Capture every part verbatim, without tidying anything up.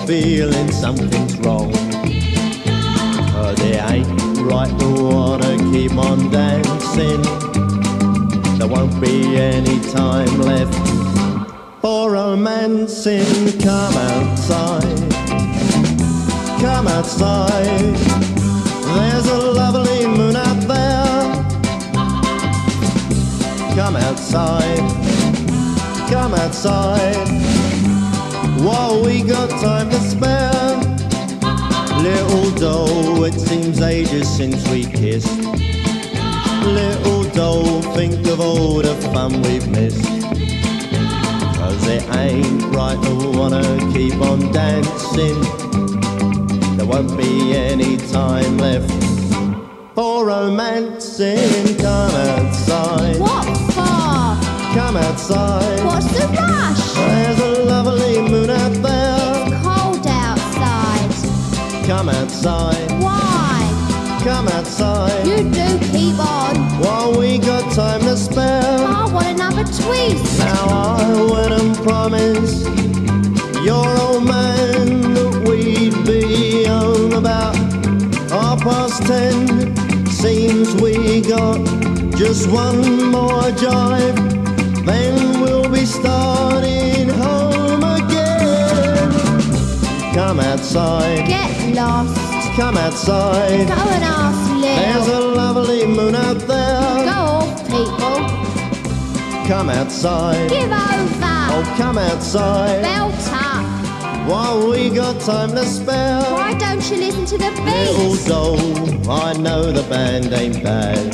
feeling something's wrong. Cause it ain't right to wanna keep on dancing. There won't be any time left for romancing. Come outside, come outside. There's a lovely moon out there. Come outside, come outside, while we got time to spare. Little doll, it seems ages since we kissed. Little doll, think of all the fun we've missed. Cause it ain't right to wanna keep on dancing. There won't be any time left for romancing. Come outside. What for? Come outside. What's the rush? There's a lovely moon out there. It's cold outside. Come outside. Why? Come outside. You do keep on. While we got time to spare. I want another twist. Now I went and promised your old man that we'd be home about half past ten. Seems we got just one more drive, then we'll be starting home again. Come outside. Get lost. Come outside. Go and ask Lil. There's a lovely moon out there. Go off, people. Come outside. Give over. Oh, come outside. Belt up. While we got time to spare. Why don't you listen to the Little beats? doll, I know the band ain't bad.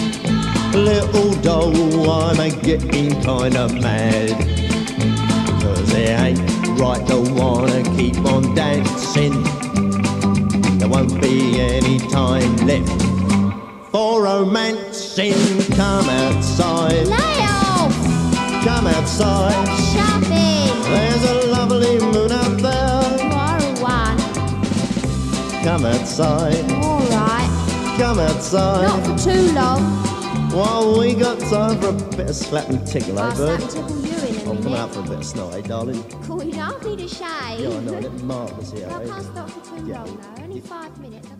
Little doll, I'm a getting kinda mad. Cause it ain't right to wanna keep on dancing. There won't be any time left for romancing. Come outside. Lay off. Come outside. Shopping. There's a lovely moon out there. You are a one. Come outside. Alright. Come outside. Not for too long. While we got time for a bit of slap and tickle, eh, I'll bird? slap and tickle you in a I'll come minute. out for a bit of snot, eh, darling? Cool, you don't need a shave. Yeah, I know, a little marvellous here, I eh? can't stop for too Yeah. long though. Only five minutes.